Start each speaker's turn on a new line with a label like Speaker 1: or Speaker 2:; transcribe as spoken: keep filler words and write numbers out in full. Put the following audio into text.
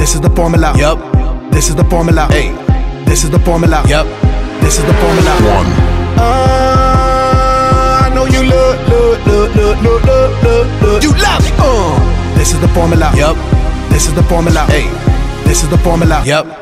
Speaker 1: This is the formula.
Speaker 2: Yup.
Speaker 1: This is the formula.
Speaker 2: Hey.
Speaker 1: This is the formula.
Speaker 2: Yup.
Speaker 1: This is the formula.
Speaker 2: One.
Speaker 1: Uh, I know you look, look, look, look, look, look, look, look.
Speaker 2: You love it.
Speaker 1: Uh, this is the formula.
Speaker 2: Yup.
Speaker 1: This is the formula.
Speaker 2: Hey.
Speaker 1: This is the formula.
Speaker 2: Yup.